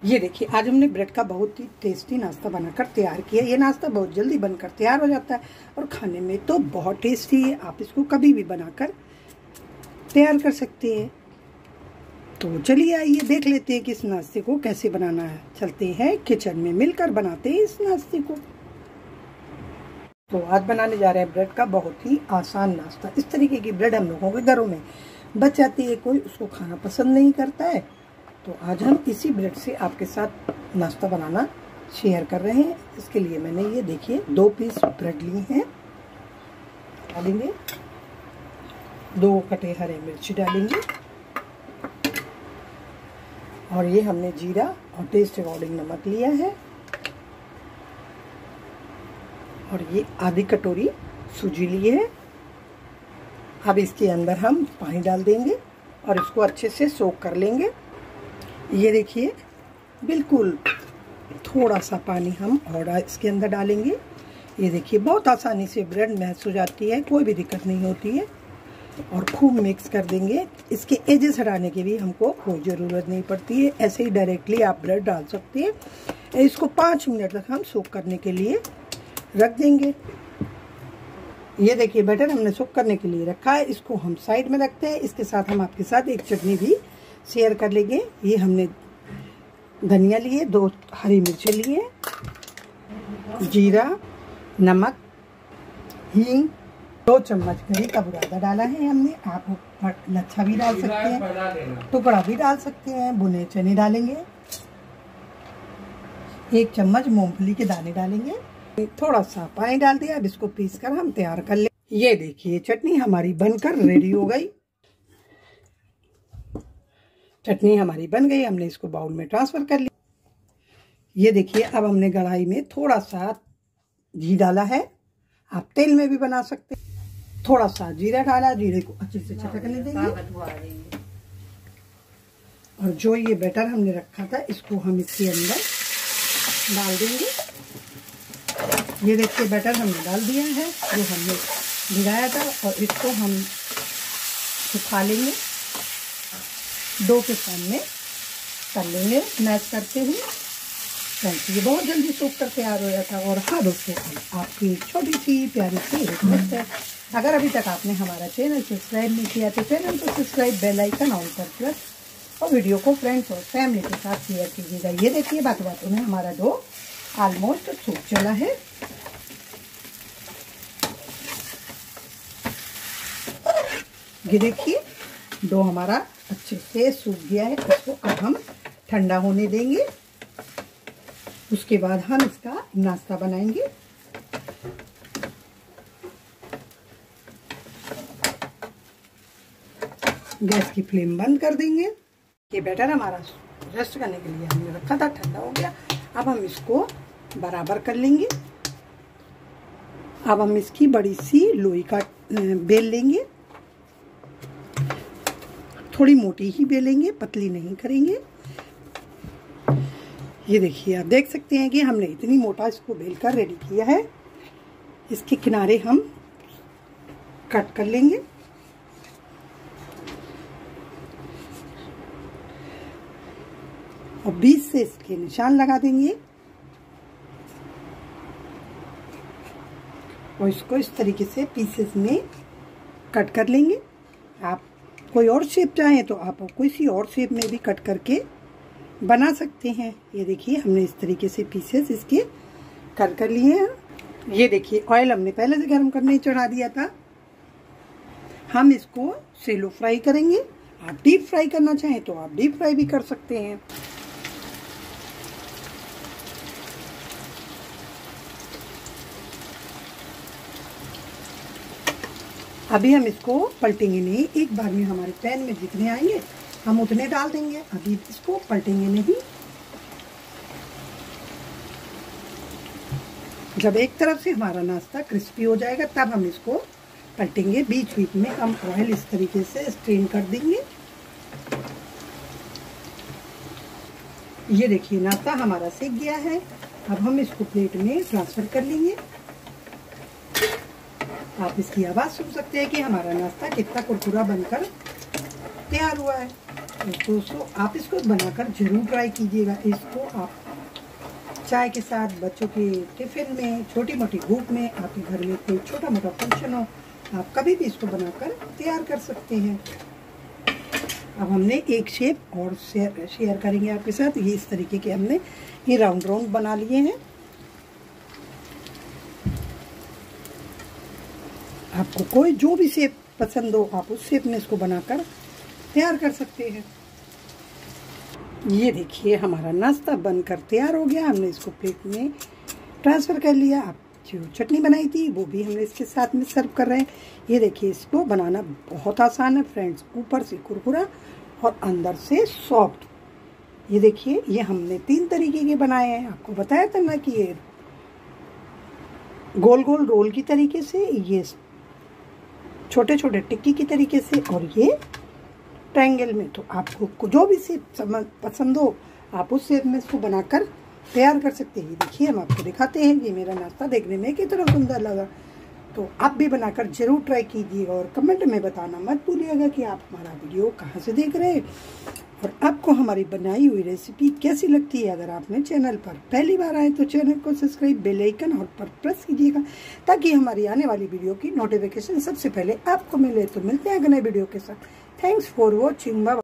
ये देखिए आज हमने ब्रेड का बहुत ही टेस्टी नाश्ता बनाकर तैयार किया। ये नाश्ता बहुत जल्दी बनकर तैयार हो जाता है और खाने में तो बहुत टेस्टी है। आप इसको कभी भी बनाकर तैयार कर सकते हैं। तो चलिए आइए देख लेते हैं कि इस नाश्ते को कैसे बनाना है। चलते हैं किचन में, मिलकर बनाते हैं इस नाश्ते को। तो आज बनाने जा रहे हैं ब्रेड का बहुत ही आसान नाश्ता। इस तरीके की ब्रेड हम लोगों के घरों में बच जाती है, कोई उसको खाना पसंद नहीं करता है। तो आज हम इसी ब्रेड से आपके साथ नाश्ता बनाना शेयर कर रहे हैं। इसके लिए मैंने ये देखिए 2 पीस ब्रेड लिए हैं। डालेंगे 2 कटे हरे मिर्च डालेंगे और ये हमने जीरा और टेस्ट अकॉर्डिंग नमक लिया है और ये आधी कटोरी सूजी लिए है। अब इसके अंदर हम पानी डाल देंगे और इसको अच्छे से सोक कर लेंगे। ये देखिए बिल्कुल थोड़ा सा पानी हम और इसके अंदर डालेंगे। ये देखिए बहुत आसानी से ब्रेड मैश हो जाती है, कोई भी दिक्कत नहीं होती है। और खूब मिक्स कर देंगे। इसके एजेस हटाने की भी हमको कोई ज़रूरत नहीं पड़ती है, ऐसे ही डायरेक्टली आप ब्रेड डाल सकते हैं। इसको 5 मिनट तक हम सोक करने के लिए रख देंगे। ये देखिए बैटर हमने सोक करने के लिए रखा है, इसको हम साइड में रखते हैं। इसके साथ हम आपके साथ एक चटनी भी शेयर कर लेंगे। ये हमने धनिया लिए, 2 हरी मिर्चें लिए, जीरा, नमक, हींग, 2 चम्मच करी का बुरादा डाला है हमने। आप लच्छा भी डाल सकते हैं, टुकड़ा भी डाल सकते हैं। भुने चने डालेंगे, 1 चम्मच मूंगफली के दाने डालेंगे, थोड़ा सा पानी डाल दिया। अब इसको पीस कर हम तैयार कर ले। ये देखिए चटनी हमारी बनकर रेडी हो गई। चटनी हमारी बन गई, हमने इसको बाउल में ट्रांसफर कर लिया। ये देखिए अब हमने कढ़ाई में थोड़ा सा घी डाला है, आप तेल में भी बना सकते हैं। थोड़ा सा जीरा डाला, जीरे को अच्छे से छटकने देंगे और जो ये बैटर हमने रखा था इसको हम इसके अंदर डाल देंगे। ये देखिए बैटर हमने डाल दिया है जो हमने भिगाया था और इसको हम सुखा लेंगे, डो के सामने कर लेंगे मैश करते हुए। ये बहुत जल्दी सूख कर तैयार हो जाता है। और हाँ दोस्तों, आपकी छोटी सी प्यारी सी रिक्वेस्ट है, अगर अभी तक आपने हमारा चैनल सब्सक्राइब नहीं किया तो चैनल को सब्सक्राइब, बेल आइकन ऑन कर प्रेस और वीडियो को फ्रेंड्स और फैमिली के साथ शेयर कीजिएगा। ये देखिए बातों में हमारा डो ऑलमोस्ट सूख चला है। ये देखिए डो हमारा अच्छे से सूख गया है। इसको अब हम ठंडा होने देंगे, उसके बाद हम इसका नाश्ता बनाएंगे। गैस की फ्लेम बंद कर देंगे। ये बैटर हमारा रेस्ट करने के लिए हमने रखा था, ठंडा हो गया। अब हम इसको बराबर कर लेंगे। अब हम इसकी बड़ी सी लोई का बेल लेंगे, थोड़ी मोटी ही बेलेंगे, पतली नहीं करेंगे। ये देखिए आप देख सकते हैं कि हमने इतनी मोटा इसको बेलकर रेडी किया है। इसके किनारे हम कट कर लेंगे। और बीच से इसके निशान लगा देंगे और इसको इस तरीके से पीसेस में कट कर लेंगे। आप कोई और शेप चाहें तो आप किसी और शेप में भी कट करके बना सकते हैं। ये देखिए हमने इस तरीके से पीसेस इसके कट कर लिए हैं। ये देखिए ऑयल हमने पहले से गर्म करने चढ़ा दिया था। हम इसको सेलो फ्राई करेंगे। आप डीप फ्राई करना चाहें तो आप डीप फ्राई भी कर सकते हैं। अभी हम इसको पलटेंगे नहीं, एक बार में हमारे पैन में जितने आएंगे हम उतने डाल देंगे। अभी इसको पलटेंगे नहीं। जब एक तरफ से हमारा नाश्ता क्रिस्पी हो जाएगा तब हम इसको पलटेंगे। बीच बीच में हम ऑयल इस तरीके से स्ट्रेन कर देंगे। ये देखिए नाश्ता हमारा सेक गया है। अब हम इसको प्लेट में ट्रांसफर कर लेंगे। आप इसकी आवाज़ सुन सकते हैं कि हमारा नाश्ता कितना कुरकुरा बनकर तैयार हुआ है। तो दोस्तों आप इसको बनाकर जरूर ट्राई कीजिएगा। इसको आप चाय के साथ, बच्चों के टिफिन में, छोटी मोटी भूख में, आपके घर में कोई छोटा मोटा फंक्शन हो, आप कभी भी इसको बनाकर तैयार कर सकते हैं। अब हमने एक शेप और शेयर करेंगे आपके साथ। ये इस तरीके के हमने ये राउंड राउंड बना लिए हैं। आपको कोई जो भी शेप पसंद हो, आप उस शेप में इसको बनाकर तैयार कर सकते हैं। ये देखिए हमारा नाश्ता बनकर तैयार हो गया। हमने इसको प्लेट में ट्रांसफ़र कर लिया। आप जो चटनी बनाई थी वो भी हमने इसके साथ में सर्व कर रहे हैं। ये देखिए, इसको बनाना बहुत आसान है फ्रेंड्स, ऊपर से कुरकुरा और अंदर से सॉफ्ट। ये देखिए, ये हमने 3 तरीके के बनाए हैं। आपको बताया था ना कि ये गोल गोल रोल की तरीके से, ये छोटे छोटे टिक्की की तरीके से, और ये ट्रायंगल में। तो आपको जो भी शेप पसंद हो, आप उस शेप में इसको बनाकर तैयार कर सकते हैं। देखिए, हम आपको दिखाते हैं कि मेरा नाश्ता देखने में कितना सुंदर लगा। तो आप भी बनाकर जरूर ट्राई कीजिएगा और कमेंट में बताना मत भूलिएगा कि आप हमारा वीडियो कहाँ से देख रहे हैं और आपको हमारी बनाई हुई रेसिपी कैसी लगती है। अगर आपने चैनल पर पहली बार आए तो चैनल को सब्सक्राइब, बेल आइकन और पर प्रेस कीजिएगा ताकि हमारी आने वाली वीडियो की नोटिफिकेशन सबसे पहले आपको मिले। तो मिलते हैं अगले वीडियो के साथ। Thanks for watching. बाय।